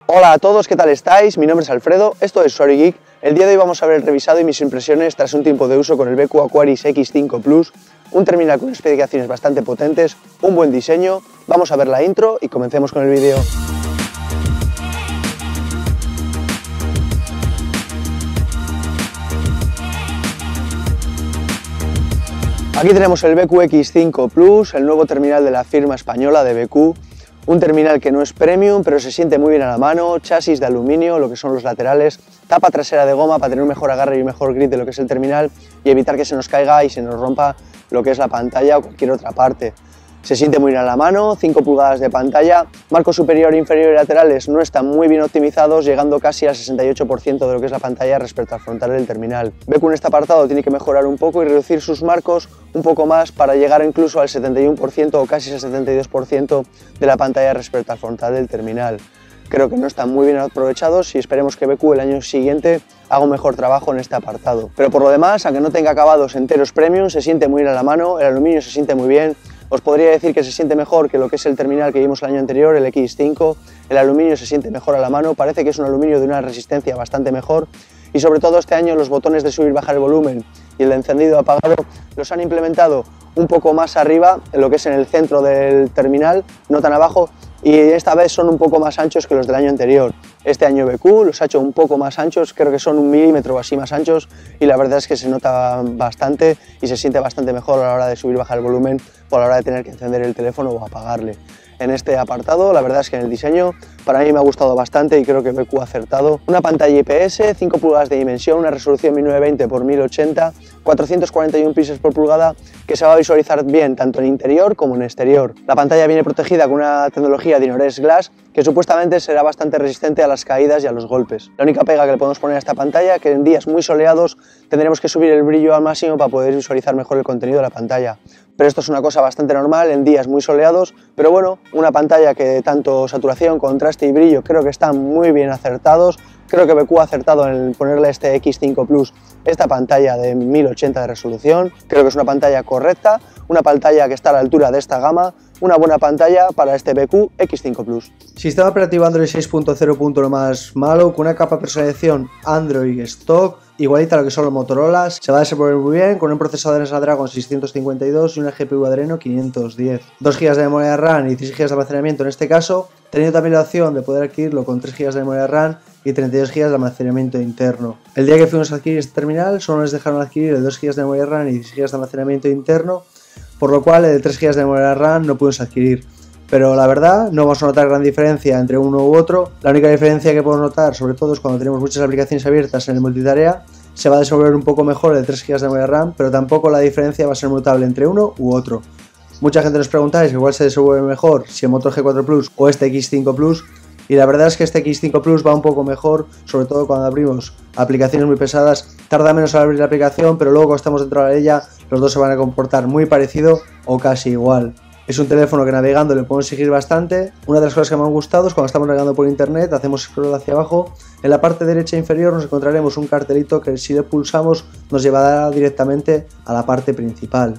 Hola a todos, ¿qué tal estáis? Mi nombre es Alfredo, esto es Usuario Geek. El día de hoy vamos a ver el revisado y mis impresiones tras un tiempo de uso con el BQ Aquaris X5 Plus, un terminal con especificaciones bastante potentes, un buen diseño. Vamos a ver la intro y comencemos con el vídeo. Aquí tenemos el BQ X5 Plus, el nuevo terminal de la firma española de BQ. Un terminal que no es premium, pero se siente muy bien a la mano, chasis de aluminio, lo que son los laterales, tapa trasera de goma para tener un mejor agarre y un mejor grip de lo que es el terminal y evitar que se nos caiga y se nos rompa lo que es la pantalla o cualquier otra parte. Se siente muy bien a la mano, 5 pulgadas de pantalla, marco superior, inferior y laterales no están muy bien optimizados, llegando casi al 68% de lo que es la pantalla respecto al frontal del terminal. BQ en este apartado tiene que mejorar un poco y reducir sus marcos un poco más para llegar incluso al 71% o casi al 72% de la pantalla respecto al frontal del terminal. Creo que no están muy bien aprovechados y esperemos que BQ el año siguiente haga un mejor trabajo en este apartado. Pero por lo demás, aunque no tenga acabados enteros premium, se siente muy bien a la mano, el aluminio se siente muy bien. Os podría decir que se siente mejor que lo que es el terminal que vimos el año anterior, el X5. El aluminio se siente mejor a la mano, parece que es un aluminio de una resistencia bastante mejor. Y sobre todo este año los botones de subir y bajar el volumen y el de encendido apagado los han implementado un poco más arriba, en lo que es en el centro del terminal, no tan abajo, y esta vez son un poco más anchos que los del año anterior. Este año BQ los ha hecho un poco más anchos, creo que son 1 milímetro o así más anchos, y la verdad es que se nota bastante y se siente bastante mejor a la hora de subir y bajar el volumen o a la hora de tener que encender el teléfono o apagarle. En este apartado, la verdad es que en el diseño para mí me ha gustado bastante y creo que BQ ha acertado. Una pantalla IPS, 5 pulgadas de dimensión, una resolución 1920 x 1080, 441 píxeles por pulgada, que se va a visualizar bien tanto en interior como en exterior. La pantalla viene protegida con una tecnología de Dinores Glass que supuestamente será bastante resistente a las caídas y a los golpes. La única pega que le podemos poner a esta pantalla es que en días muy soleados tendremos que subir el brillo al máximo para poder visualizar mejor el contenido de la pantalla. Pero esto es una cosa bastante normal en días muy soleados, pero bueno, una pantalla que tanto saturación, contraste y brillo creo que están muy bien acertados. Creo que BQ ha acertado en ponerle a este X5 Plus esta pantalla de 1080 de resolución. Creo que es una pantalla correcta, una pantalla que está a la altura de esta gama, una buena pantalla para este BQ X5 Plus. Sistema operativo Android 6.0. Lo más malo, con una capa de personalización Android stock, igualita a lo que son los Motorola, se va a desenvolver muy bien con un procesador Snapdragon 652 y una GPU Adreno 510. 2 GB de memoria RAM y 3 GB de almacenamiento en este caso, teniendo también la opción de poder adquirirlo con 3 GB de memoria RAM y 32 GB de almacenamiento interno. El día que fuimos a adquirir este terminal solo nos dejaron adquirir el 2 GB de memoria RAM y 16 GB de almacenamiento interno, por lo cual el 3 GB de memoria RAM no pudimos adquirir. Pero la verdad no vamos a notar gran diferencia entre uno u otro. La única diferencia que podemos notar, sobre todo, es cuando tenemos muchas aplicaciones abiertas en el multitarea, se va a desenvolver un poco mejor el 3 GB de memoria RAM, pero tampoco la diferencia va a ser notable entre uno u otro. Mucha gente nos preguntáis que cuál se desenvuelve mejor, si el Moto G4 Plus o este X5 Plus, y la verdad es que este X5 Plus va un poco mejor, sobre todo cuando abrimos aplicaciones muy pesadas. Tarda menos al abrir la aplicación, pero luego cuando estamos dentro de ella los dos se van a comportar muy parecido o casi igual. Es un teléfono que navegando le podemos seguir bastante. Una de las cosas que me han gustado es cuando estamos navegando por internet, hacemos scroll hacia abajo, en la parte derecha inferior nos encontraremos un cartelito que si le pulsamos nos llevará directamente a la parte principal.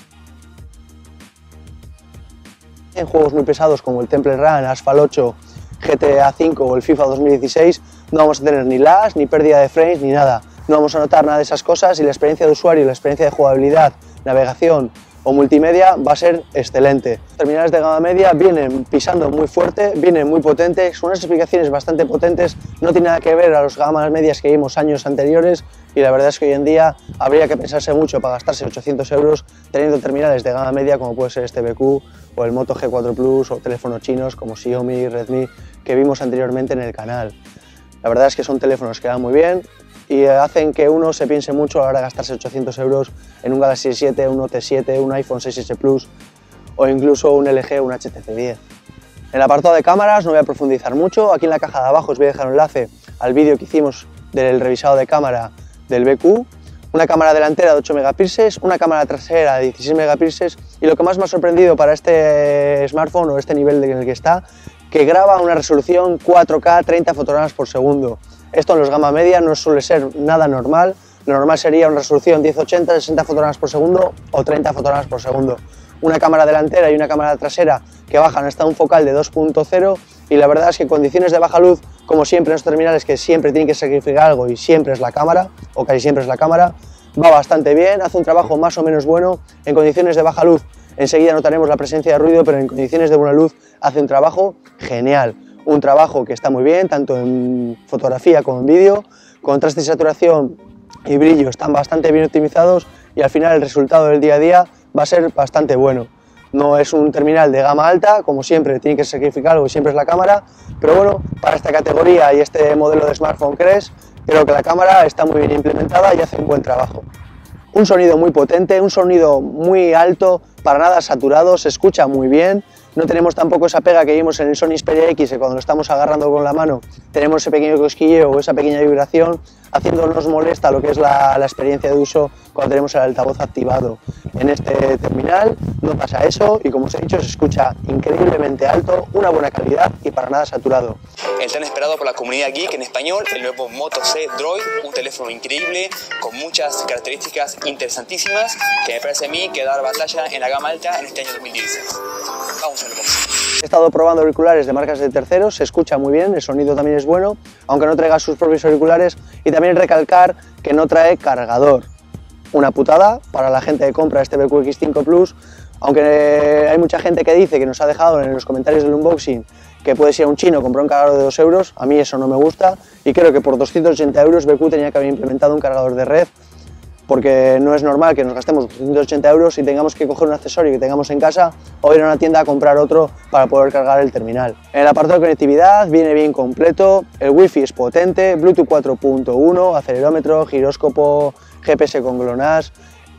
En juegos muy pesados como el Temple Run, Asphalt 8, GTA 5 o el FIFA 2016 no vamos a tener ni lag, ni pérdida de frames, ni nada. No vamos a notar nada de esas cosas y la experiencia de usuario, la experiencia de jugabilidad, navegación o multimedia va a ser excelente. Los terminales de gama media vienen pisando muy fuerte, vienen muy potentes, son unas especificaciones bastante potentes, no tiene nada que ver a las gamas medias que vimos años anteriores y la verdad es que hoy en día habría que pensarse mucho para gastarse 800 euros teniendo terminales de gama media como puede ser este BQ o el Moto G4 Plus o teléfonos chinos como Xiaomi, Redmi que vimos anteriormente en el canal. La verdad es que son teléfonos que van muy bien y hacen que uno se piense mucho a la hora de gastarse 800 euros en un Galaxy S7, un Note 7, un iPhone 6S Plus o incluso un LG o un HTC 10. En el apartado de cámaras no voy a profundizar mucho, aquí en la caja de abajo os voy a dejar un enlace al vídeo que hicimos del revisado de cámara del BQ, una cámara delantera de 8 megapíxeles, una cámara trasera de 16 megapíxeles y lo que más me ha sorprendido para este smartphone o este nivel en el que está, que graba a una resolución 4K 30 fotogramas por segundo. Esto en los gama media no suele ser nada normal, lo normal sería una resolución 1080, 60 fotogramas por segundo o 30 fotogramas por segundo. una cámara delantera y una cámara trasera que bajan hasta un focal de 2.0, y la verdad es que en condiciones de baja luz, como siempre en los terminales que siempre tienen que sacrificar algo y siempre es la cámara, o casi siempre es la cámara, va bastante bien, hace un trabajo más o menos bueno. En condiciones de baja luz enseguida notaremos la presencia de ruido, pero en condiciones de buena luz hace un trabajo genial. Un trabajo que está muy bien, tanto en fotografía como en vídeo. Contraste y saturación y brillo están bastante bien optimizados y al final el resultado del día a día va a ser bastante bueno. No es un terminal de gama alta, como siempre tiene que sacrificar algo y siempre es la cámara, pero bueno, para esta categoría y este modelo de smartphone creo que la cámara está muy bien implementada y hace un buen trabajo. Un sonido muy potente, un sonido muy alto, para nada saturado, se escucha muy bien. No tenemos tampoco esa pega que vimos en el Sony Xperia X, que cuando lo estamos agarrando con la mano tenemos ese pequeño cosquilleo o esa pequeña vibración, haciéndonos molesta lo que es la experiencia de uso cuando tenemos el altavoz activado. En este terminal no pasa eso y, como os he dicho, se escucha increíblemente alto, una buena calidad y para nada saturado. El tan esperado por la comunidad geek en español, el nuevo Moto C Droid, un teléfono increíble con muchas características interesantísimas que me parece a mí que dar batalla en la gama alta en este año 2016. Vamos al unboxing. He estado probando auriculares de marcas de terceros, se escucha muy bien, el sonido también es bueno, aunque no traiga sus propios auriculares, y también recalcar que no trae cargador. Una putada para la gente que compra este BQ X5 Plus, aunque hay mucha gente que dice, que nos ha dejado en los comentarios del unboxing, que puede ser un chino comprar un cargador de 2 euros, a mí eso no me gusta y creo que por 280 euros BQ tenía que haber implementado un cargador de red, porque no es normal que nos gastemos 280 euros y tengamos que coger un accesorio que tengamos en casa o ir a una tienda a comprar otro para poder cargar el terminal. En el apartado de conectividad viene bien completo, el wifi es potente, Bluetooth 4.1, acelerómetro, giróscopo, GPS con GLONASS,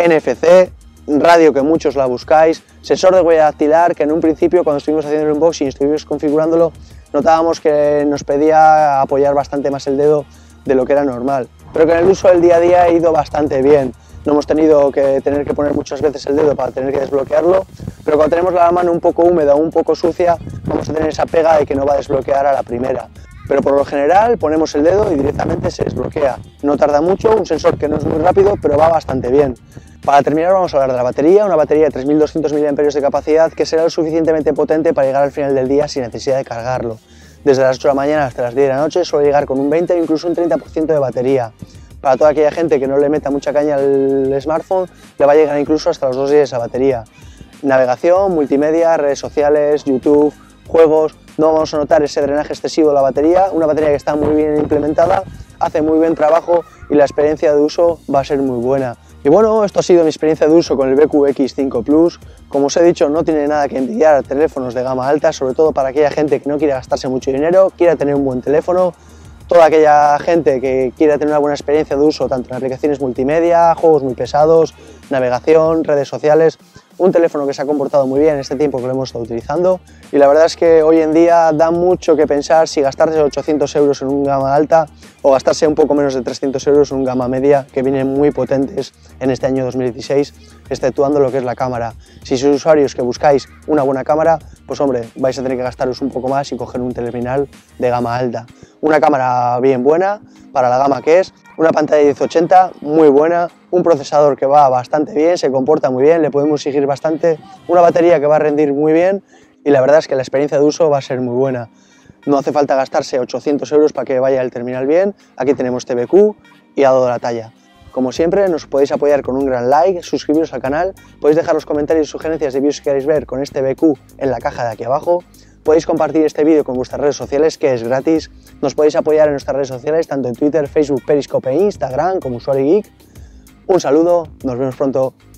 NFC, radio que muchos la buscáis, sensor de huella dactilar que en un principio cuando estuvimos haciendo el unboxing y estuvimos configurándolo notábamos que nos pedía apoyar bastante más el dedo de lo que era normal, pero que en el uso del día a día ha ido bastante bien. No hemos tenido que poner muchas veces el dedo para tener que desbloquearlo, pero cuando tenemos la mano un poco húmeda o un poco sucia vamos a tener esa pega de que no va a desbloquear a la primera. Pero por lo general ponemos el dedo y directamente se desbloquea. No tarda mucho, un sensor que no es muy rápido, pero va bastante bien. Para terminar vamos a hablar de la batería, una batería de 3200 mAh de capacidad que será lo suficientemente potente para llegar al final del día sin necesidad de cargarlo. Desde las 8 de la mañana hasta las 10 de la noche suele llegar con un 20 o incluso un 30% de batería. Para toda aquella gente que no le meta mucha caña al smartphone, le va a llegar incluso hasta los 2 días esa batería. Navegación, multimedia, redes sociales, YouTube, juegos, no vamos a notar ese drenaje excesivo de la batería, una batería que está muy bien implementada, hace muy buen trabajo y la experiencia de uso va a ser muy buena. Y bueno, esto ha sido mi experiencia de uso con el BQ X5 Plus. Como os he dicho, no tiene nada que envidiar a teléfonos de gama alta, sobre todo para aquella gente que no quiere gastarse mucho dinero, quiera tener un buen teléfono. Toda aquella gente que quiera tener una buena experiencia de uso, tanto en aplicaciones multimedia, juegos muy pesados, navegación, redes sociales. Un teléfono que se ha comportado muy bien en este tiempo que lo hemos estado utilizando y la verdad es que hoy en día da mucho que pensar si gastarse 800 euros en un gama alta o gastarse un poco menos de 300 euros en un gama media, que vienen muy potentes en este año 2016, exceptuando lo que es la cámara. Si sois usuarios que buscáis una buena cámara, pues hombre, vais a tener que gastaros un poco más y coger un terminal de gama alta. Una cámara bien buena para la gama que es, una pantalla de 1080 muy buena, un procesador que va bastante bien, se comporta muy bien, le podemos exigir bastante, una batería que va a rendir muy bien y la verdad es que la experiencia de uso va a ser muy buena. No hace falta gastarse 800 euros para que vaya el terminal bien, aquí tenemos este BQ y ha dado la talla. Como siempre, nos podéis apoyar con un gran like, suscribiros al canal, podéis dejar los comentarios y sugerencias de vídeos que queréis ver con este BQ en la caja de aquí abajo. Podéis compartir este vídeo con vuestras redes sociales, que es gratis. Nos podéis apoyar en nuestras redes sociales, tanto en Twitter, Facebook, Periscope e Instagram, como Usuario Geek. Un saludo, nos vemos pronto.